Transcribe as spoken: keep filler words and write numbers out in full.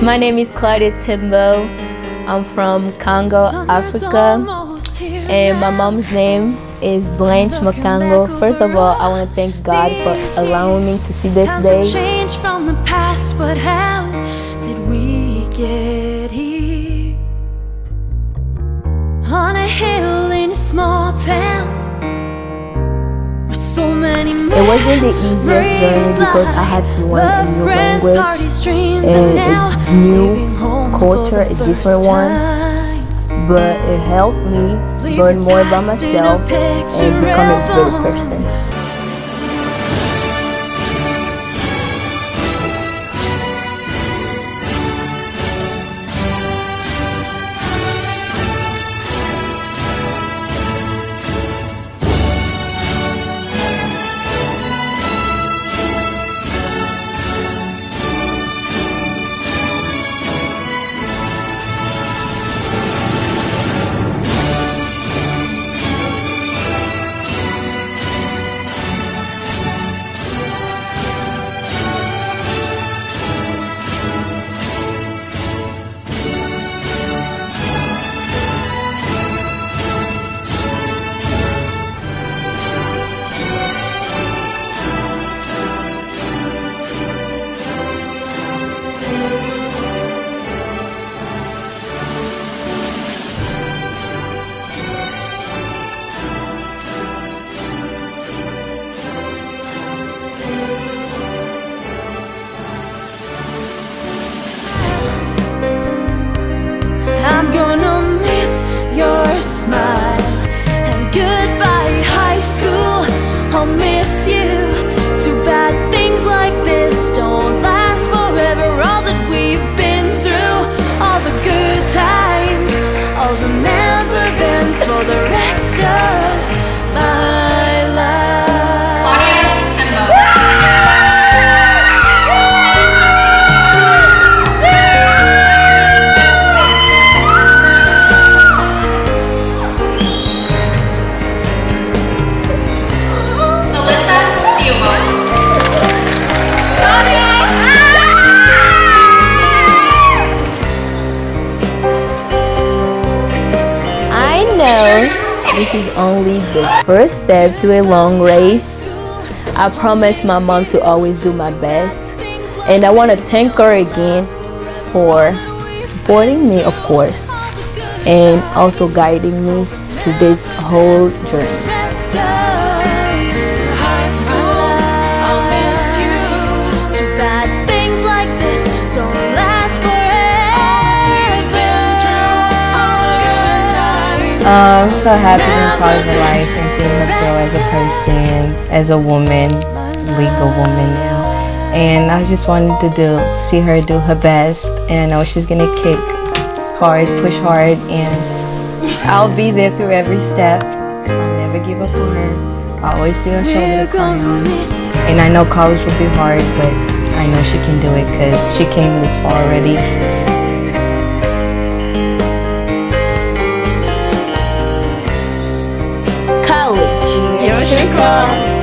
My name is Claudia Timbo. I'm from Congo, Africa, and my mom's name is Blanche Makango. First of all, I want to thank God for allowing me to see this day. Change from the past, but how did we get here? On a hill in a small town, where so many it wasn't the easiest journey because I had to learn a new language and a new culture, a different one. But it helped me learn more about myself and become a better person. I'm gonna miss your smile. And goodbye high school, I'll miss you. Too bad things like this don't last forever. All that we've been through, all the good times, I'll remember them for the rest of my life. Claudia Timbo. This is only the first step to a long race. I promise my mom to always do my best, and I want to thank her again for supporting me, of course, and also guiding me to this whole journey. Uh, I'm so happy being part of her life and seeing her grow as a person, as a woman, legal woman now. And I just wanted to do, see her do her best, and I know she's gonna kick hard, push hard, and I'll be there through every step. I'll never give up on her. I'll always be her shoulder to cry on. And I know college will be hard, but I know she can do it because she came this far already. College. Here she comes.